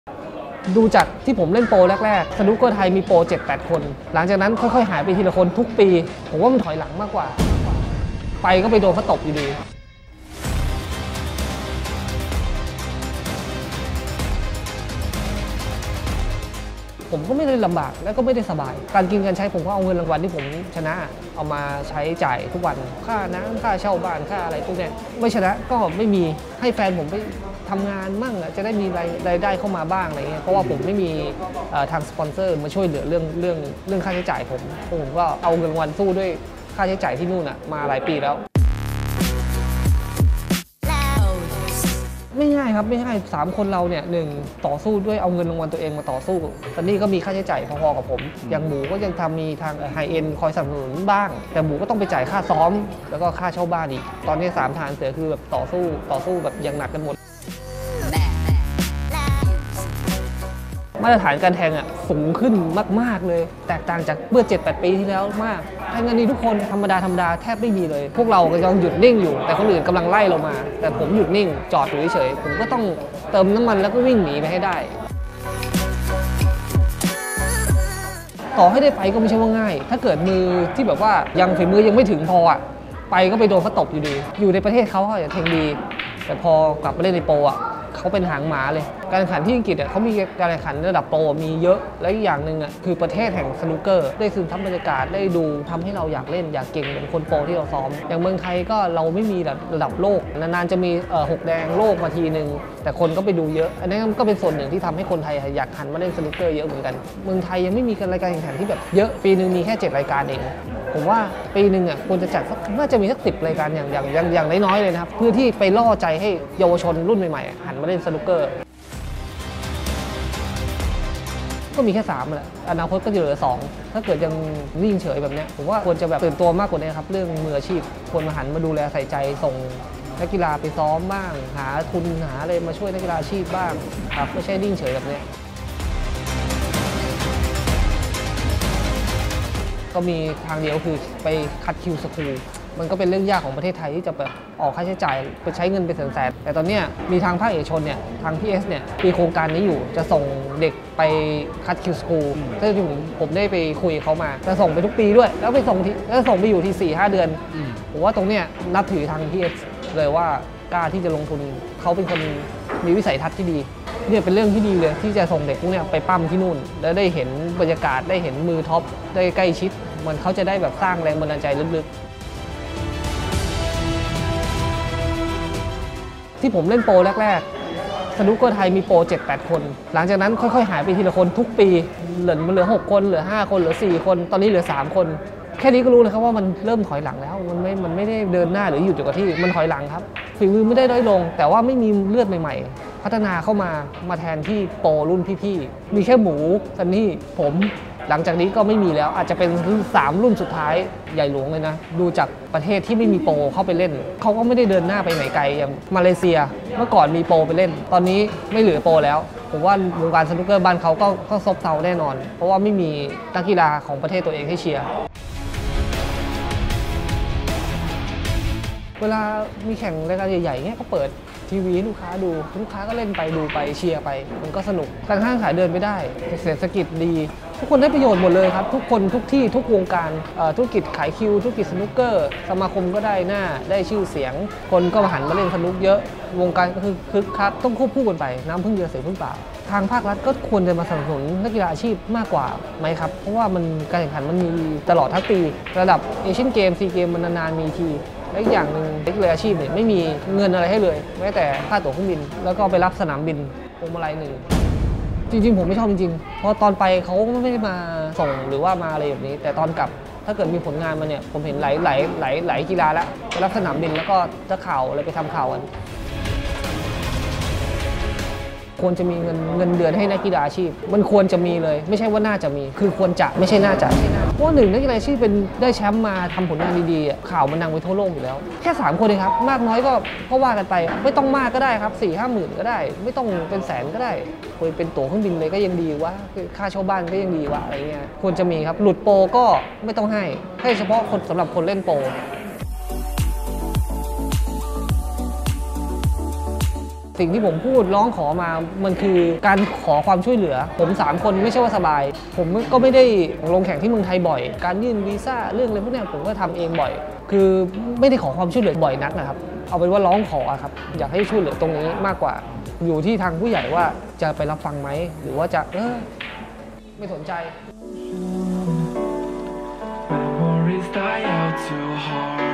ดูจากที่ผมเล่นโปรแรกๆสนุกเกอร์ไทยมีโปร 7-8 คนหลังจากนั้นค่อยๆหายไปทีละคนทุกปีผมว่ามันถอยหลังมากกว่าไปก็ไปโดนเขาตบอยู่ดีผมก็ไม่ได้ลำบากและก็ไม่ได้สบายการกินการใช้ผมก็เอาเงินรางวัลที่ผมชนะเอามาใช้จ่ายทุกวันค่าน้ำค่าเช่าบ้านค่าอะไรพวกนี้ไม่ชนะก็ไม่มีให้แฟนผมไปทำงานมั่งจะได้มีรายได้เข้ามาบ้างอะไรเงี้ยเพราะว่าผมไม่มีทางสปอนเซอร์มาช่วยเหลือเรื่องค่าใช้จ่ายผมก็เอาเงินรางวัลสู้ด้วยค่าใช้จ่ายที่นู่นมาหลายปีแล้วไม่ง่ายครับไม่ง่าย3 คนเราเนี่ย1ต่อสู้ด้วยเอาเงินรางวัลตัวเองมาต่อสู้แต่นี่ก็มีค่าใช้จ่ายพอๆกับผมอย่างหมูก็ยังมีทางไฮเอ็นคอยสนับสนุนบ้างแต่หมูก็ต้องไปจ่ายค่าซ้อมแล้วก็ค่าเช่าบ้านอีกตอนนี้3 ฐานเสือคือแบบต่อสู้แบบอย่างหนักกันหมดมาตรฐานการแทงสูงขึ้นมากๆเลยแตกต่างจากเมื่อ 7-8 ปีที่แล้วมากแทงกันนี้ทุกคนธรรมดาแทบไม่มีเลยพวกเราก็ยังหยุดนิ่งอยู่แต่คนอื่นกำลังไล่เรามาแต่ผมหยุดนิ่งจอดอยู่เฉยผมก็ต้องเติมน้ำมันแล้วก็วิ่งหนีไปให้ได้ต่อให้ได้ไปก็ไม่ใช่ว่าง่ายถ้าเกิดมือที่แบบว่ายังฝีมือยังไม่ถึงพอไปก็ไปโดนเขาตบอยู่ดีอยู่ในประเทศเขาจะเทงดีแต่พอกลับมาเล่นในโปรเขาเป็นหางหมาเลยการแข่งขันที่อังกฤษเขามีการแข่งขันระดับโปรมีเยอะและอีกอย่างหนึ่งคือประเทศแห่งสนุกเกอร์ได้ซึมซับบรรยากาศได้ดูทำให้เราอยากเล่นอยากเก่งเหมือนคนโปรที่เราซ้อมอย่างเมืองไทยก็เราไม่มีระดับโลกนานๆจะมี6 แดงโลกมาทีนึงแต่คนก็ไปดูเยอะอันนี้ก็เป็นส่วนหนึ่งที่ทำให้คนไทยอยากหันมาเล่นสนุกเกอร์เยอะเหมือนกันเมืองไทยยังไม่มีรายการแข่งขันที่แบบเยอะปีนึงมีแค่7 รายการเองผมว่าปีหนึ่งควรจะจัดน่าจะมีสัก10 รายการอย่างน้อยๆเลยนะครับเพื่อที่ไปล่อใจให้เยาวชนรุ่นใหม่ๆหันมาเล่นสนุกเกอร์ก็มีแค่3แหละอนาคตก็จะเหลือ2ถ้าเกิดยังนิ่งเฉยแบบนี้ผมว่าควรจะแบบตื่นตัวมากกว่านี้ครับเรื่องมืออาชีพควรมาหันมาดูแลใส่ใจส่งนักกีฬาไปซ้อมบ้างหาทุนหาอะไรมาช่วยนักกีฬาอาชีพบ้างครับไม่ใช่นิ่งเฉยแบบนี้ก็มีทางเดียวคือไปคัดคิวสคูลมันก็เป็นเรื่องยากของประเทศไทยที่จะแบบออกค่าใช้จ่ายไปใช้เงินเป็นแสนๆแต่ตอนนี้มีทางภาคเอกชนเนี่ยทาง PS เนี่ยมีโครงการนี้อยู่จะส่งเด็กไปคัดคิวสคูลซึ่งผมได้ไปคุยเขามาจะส่งไปทุกปีด้วยแล้วส่งไปอยู่ที่ 4-5 เดือนผมว่าตรงเนี้ยนับถือทาง PS เลยว่ากล้าที่จะลงทุนเขาเป็นคนมีวิสัยทัศน์ที่ดีเนี่ยเป็นเรื่องที่ดีเลยที่จะส่งเด็กพวกนี้ไปปั้มที่นู่นแล้วได้เห็นบรรยากาศได้เห็นมือท็อปได้ใกล้ชิดมันเขาจะได้แบบสร้างแรงบันดาลใจลึกๆที่ผมเล่นโปรแรกๆสนุกเกอร์ไทยมีโปร 7-8 คนหลังจากนั้นค่อยๆหายไปทีละคนทุกปีเหลือ6 คนเหลือ5 คนเหลือ4 คนตอนนี้เหลือ3 คนแค่นี้ก็รู้เลยครับว่ามันเริ่มถอยหลังแล้วมันไม่ได้เดินหน้าหรือหยุดอยู่กับที่มันถอยหลังครับฝีมือไม่ได้ด้อยลงแต่ว่าไม่มีเลือดใหม่ๆพัฒนาเข้ามาแทนที่โปรรุ่นพี่ๆมีแค่หมูซันนี่ผมหลังจากนี้ก็ไม่มีแล้วอาจจะเป็น3 รุ่นสุดท้ายใหญ่หลวงเลยนะดูจากประเทศที่ไม่มีโปรเข้าไปเล่นเขาก็ไม่ได้เดินหน้าไปไหนไกลอย่างมาเลเซียเมื่อก่อนมีโปรไปเล่นตอนนี้ไม่เหลือโปรแล้วผมว่าวงการสนุกเกอร์บ้านเขาก็ซบเซาแน่นอนเพราะว่าไม่มีนักกีฬาของประเทศตัวเองให้เชียร์เวลามีแข่งรายการใหญ่ๆเงี้ยก็เปิดทีวีให้ลูกค้าดูลูกค้าก็เล่นไปดูไปเชียร์ไปมันก็สนุกการห้างขายเดินไปได้เศรษฐกิจดีทุกคนได้ประโยชน์หมดเลยครับทุกคนทุกที่ทุกวงการธุรกิจขายคิวธุรกิจสนุกเกอร์สมาคมก็ได้หน้าได้ชื่อเสียงคนก็มาหันมาเล่นสนุกเยอะวงการก็คือคึกคักต้องควบคู่กันไปน้ำพึ่งเยอะเสือพึ่งป่าทางภาครัฐก็ควรจะมาสนับสนุนนักกีฬาอาชีพมากกว่าไหมครับเพราะว่ามันการแข่งขันมันมีตลอดทั้งปีระดับเอเชียนเกมซีเกมมันนานๆมีทีและอีกอย่างหนึ่งนักกีฬาอาชีพเนี่ยไม่มีเงินอะไรให้เลยแม้แต่ค่าตั๋วเครื่องบินแล้วก็ไปรับสนามบินพวงมาลัย1จริงๆผมไม่ชอบจริงๆเพราะตอนไปเขาไม่ได้มาส่งหรือว่ามาอะไรแบบนี้แต่ตอนกลับถ้าเกิดมีผลงานมาเนี่ยผมเห็นหลายกีฬาแล้วไปรับสนามบินแล้วก็จะข่าวอะไรไปทำข่าวกันควรจะมีเงินเดือนให้นักกีฬาอาชีพมันควรจะมีเลยไม่ใช่ว่าน่าจะมีคือควรจะไม่ใช่น่าจะเพราะ1นักกีฬาอาชีพเป็นได้แชมป์มาทำผลงานดีๆข่าวมันดังไปทั่วโลกอยู่แล้วแค่3 คนเองครับมากน้อยก็ว่ากันไปไม่ต้องมากก็ได้ครับ 4-5 หมื่นก็ได้ไม่ต้องเป็นแสนก็ได้ควรเป็นตั๋วเครื่องบินเลยก็ยังดีวะค่าเช่าบ้านก็ยังดีวะอะไรเงี้ยควรจะมีครับหลุดโปรก็ไม่ต้องให้เฉพาะคนสำหรับคนเล่นโปร สสิ่งที่ผมพูดร้องขอมามันคือการขอความช่วยเหลือผม3คนไม่ใช่ว่าสบายผมก็ไม่ได้ลงแข่งที่เมืองไทยบ่อยการยื่นวีซ่าเรื่องอะไรพวกนี้ผมก็ทำเองบ่อยคือไม่ได้ขอความช่วยเหลือบ่อยนักนะครับเอาเป็นว่าร้องขอครับอยากให้ช่วยเหลือตรงนี้มากกว่าอยู่ที่ทางผู้ใหญ่ว่าจะไปรับฟังไหมหรือว่าจะไม่สนใจ Memories die out too hard